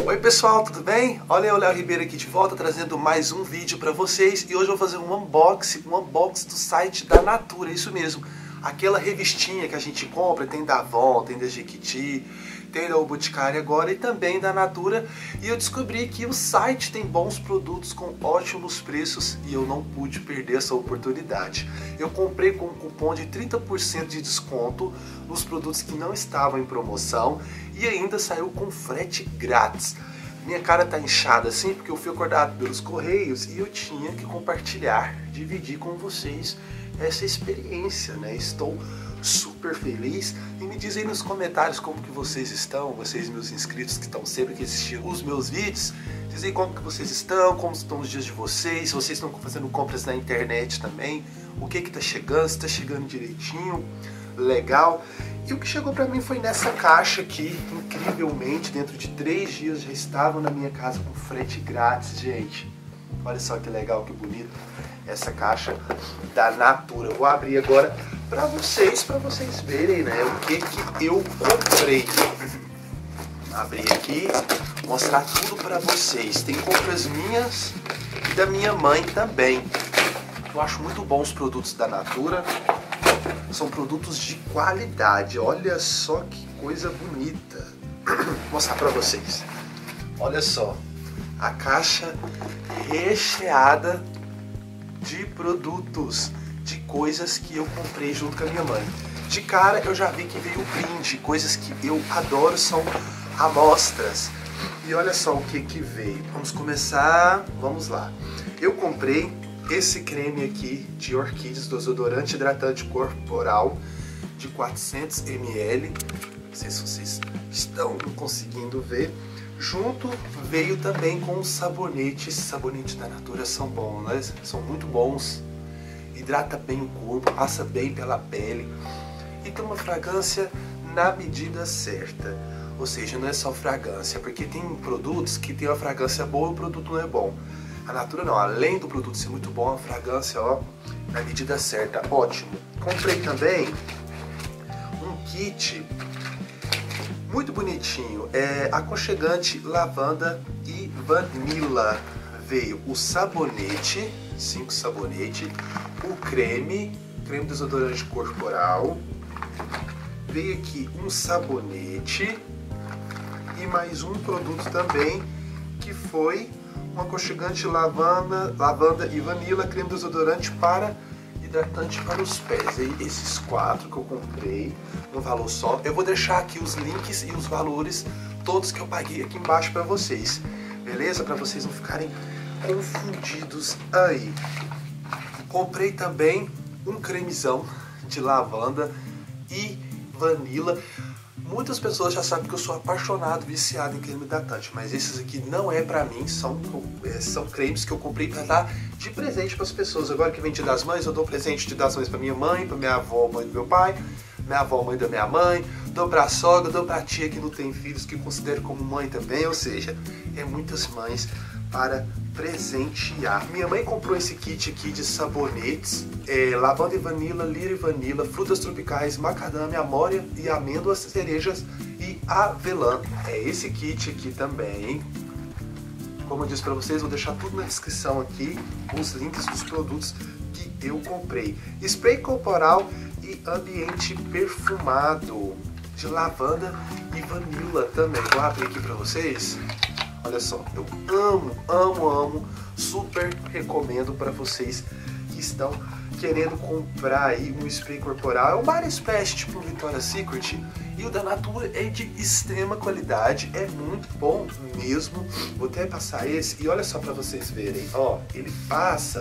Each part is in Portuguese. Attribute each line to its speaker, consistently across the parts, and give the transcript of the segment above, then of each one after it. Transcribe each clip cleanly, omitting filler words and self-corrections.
Speaker 1: Oi pessoal, tudo bem? Olha, o Léo Ribeiro aqui de volta trazendo mais um vídeo para vocês. E hoje eu vou fazer um unboxing do site da Natura, isso mesmo. Aquela revistinha que a gente compra, tem da Avon, tem da Jequiti, tem da O Boticário agora e também da Natura. E eu descobri que o site tem bons produtos com ótimos preços e eu não pude perder essa oportunidade. Eu comprei com um cupom de 30% de desconto nos produtos que não estavam em promoção e ainda saiu com frete grátis. Minha cara tá inchada assim porque eu fui acordado pelos correios e eu tinha que compartilhar, dividir com vocês essa experiência, né? Estou super feliz e me dizem nos comentários como que vocês estão, vocês meus inscritos que estão sempre aqui assistindo os meus vídeos, dizem como que vocês estão, como estão os dias de vocês, se vocês estão fazendo compras na internet também, o que que tá chegando, se tá chegando direitinho, legal. E o que chegou pra mim foi nessa caixa aqui, incrivelmente, dentro de 3 dias já estavam na minha casa com frete grátis, gente. Olha só que legal, que bonito essa caixa da Natura. Eu vou abrir agora pra vocês verem, né, o que que eu comprei. Abrir aqui, mostrar tudo pra vocês. Tem compras minhas e da minha mãe também. Eu acho muito bons os produtos da Natura. São produtos de qualidade. Olha só que coisa bonita. Vou mostrar pra vocês. Olha só. A caixa recheada de produtos, de coisas que eu comprei junto com a minha mãe. De cara eu já vi que veio brinde, coisas que eu adoro, são amostras. E olha só o que que veio. Vamos começar, vamos lá. Eu comprei esse creme aqui de orquídeas, desodorante hidratante corporal de 400 ml. Não sei se vocês estão conseguindo ver. Junto veio também com os sabonetes. Esses sabonetes da Natura são bons, né? São muito bons. Hidrata bem o corpo, passa bem pela pele. E tem uma fragrância na medida certa. Ou seja, não é só fragrância, porque tem produtos que tem uma fragrância boa e o produto não é bom. A Natura não, além do produto ser muito bom, a fragrância, ó, na medida certa, ótimo. Comprei também um kit muito bonitinho, aconchegante, lavanda e vanila. Veio o sabonete, 5 sabonetes, o creme desodorante corporal, veio aqui um sabonete e mais um produto também, que foi um aconchegante lavanda e vanila, creme desodorante para hidratante para os pés. E esses 4 que eu comprei no valor só. Eu vou deixar aqui os links e os valores todos que eu paguei aqui embaixo para vocês, beleza? Para vocês não ficarem confundidos aí. Comprei também um cremezão de lavanda e vanila. Muitas pessoas já sabem que eu sou apaixonado, viciado em creme hidratante, mas esses aqui não é pra mim, são cremes que eu comprei pra dar de presente para as pessoas. Agora que vem Dia das Mães, eu dou presente de das mães pra minha mãe, pra minha avó, mãe do meu pai, minha avó, mãe da minha mãe, dou pra sogra, dou pra tia que não tem filhos, que eu considero como mãe também, ou seja, é muitas mães para presentear. Minha mãe comprou esse kit aqui de sabonetes, lavanda e vanila, lira e vanila, frutas tropicais, macadâmia, amônia e amêndoas, cerejas e avelã. É esse kit aqui também. Como eu disse para vocês, vou deixar tudo na descrição aqui, os links dos produtos que eu comprei. Spray corporal e ambiente perfumado de lavanda e vanila também. Vou abrir aqui para vocês. Olha só, eu amo, super recomendo para vocês que estão querendo comprar aí um spray corporal. É um Body Splash tipo Victoria's Secret e o da Natura é de extrema qualidade, é muito bom mesmo. Vou até passar esse e olha só para vocês verem, ó, ele passa,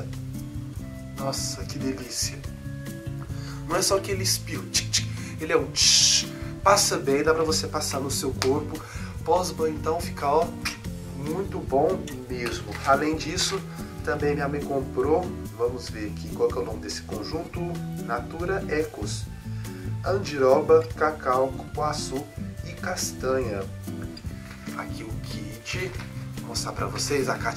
Speaker 1: nossa, que delícia. Não é só aquele espirro, ele é um passa bem, dá para você passar no seu corpo. Pós-banho então fica, ó, muito bom mesmo. Além disso, também minha mãe comprou, vamos ver aqui qual que é o nome desse conjunto, Natura Ecos, andiroba, cacau, cupuaçu e castanha. Aqui o kit, vou mostrar pra vocês, a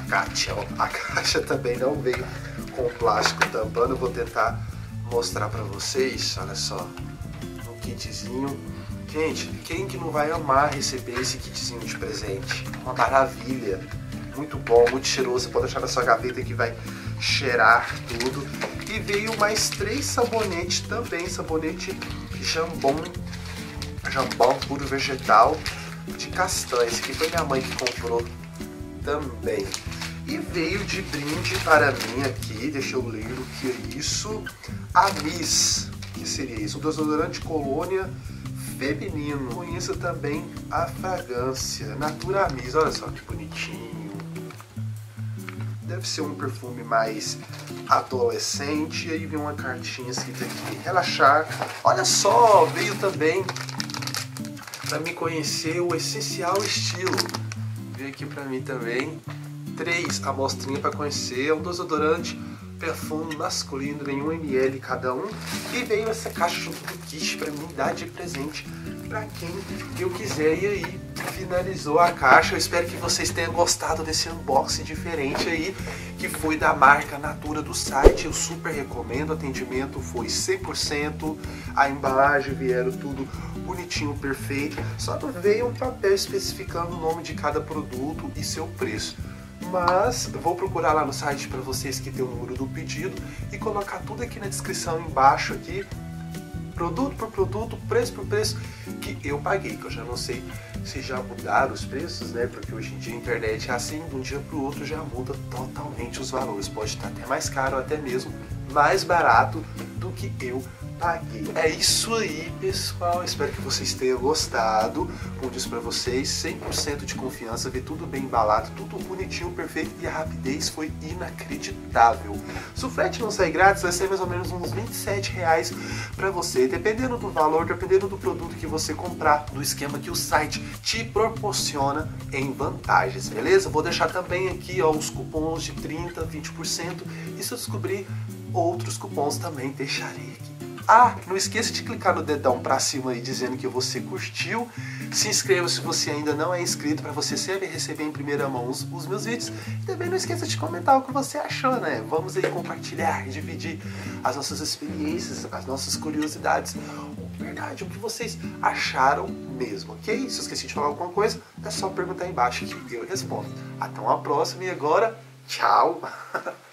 Speaker 1: caixa também não veio com plástico tampando, eu vou tentar mostrar pra vocês, olha só, um kitzinho Gente, quem que não vai amar receber esse kitzinho de presente? Uma maravilha. Muito bom, muito cheiroso. Você pode deixar na sua gaveta que vai cheirar tudo. E veio mais 3 sabonetes também. Sabonete Jambon puro vegetal de castanha. Esse aqui foi minha mãe que comprou também. E veio de brinde para mim aqui, deixa eu ler o que é isso. Amis, que seria isso? Um desodorante colônia feminino. Conheça também a fragrância Natura Amis, olha só que bonitinho. Deve ser um perfume mais adolescente. E aí vem uma cartinha escrita aqui, relaxar. Olha só, veio também para me conhecer o Essencial Estilo. Veio aqui para mim também 3 amostrinhas para conhecer. É um desodorante, perfume masculino em 1 ml cada um. E veio essa caixa junto do kit para mim dar de presente para quem eu quiser. E aí finalizou a caixa. Eu espero que vocês tenham gostado desse unboxing diferente aí, que foi da marca Natura do site. Eu super recomendo, o atendimento foi 100%, a embalagem vieram tudo bonitinho, perfeito. Só não veio um papel especificando o nome de cada produto e seu preço. Mas eu vou procurar lá no site para vocês que tem o número do pedido e colocar tudo aqui na descrição embaixo aqui, produto por produto, preço por preço que eu paguei, que eu já não sei se já mudaram os preços, né? Porque hoje em dia a internet é assim, de um dia para o outro já muda totalmente os valores. Pode estar até mais caro, até mesmo mais barato do que eu paguei. É isso aí, pessoal. Espero que vocês tenham gostado. Como disse pra vocês, 100% de confiança, ver tudo bem embalado, tudo bonitinho, perfeito, e a rapidez foi inacreditável. Se o frete não sair grátis, vai ser mais ou menos uns R$27 pra você, dependendo do valor, dependendo do produto que você comprar, do esquema que o site te proporciona em vantagens, beleza? Vou deixar também aqui, ó, os cupons de 30%, 20%, e se eu descobrir outros cupons também deixarei aqui. Ah, não esqueça de clicar no dedão pra cima aí dizendo que você curtiu. Se inscreva se você ainda não é inscrito para você sempre receber em primeira mão os meus vídeos. E também não esqueça de comentar o que você achou, né? Vamos aí compartilhar, dividir as nossas experiências, as nossas curiosidades. Verdade, o que vocês acharam mesmo, ok? Se eu esqueci de falar alguma coisa, é só perguntar aí embaixo que eu respondo. Até uma próxima e agora, tchau!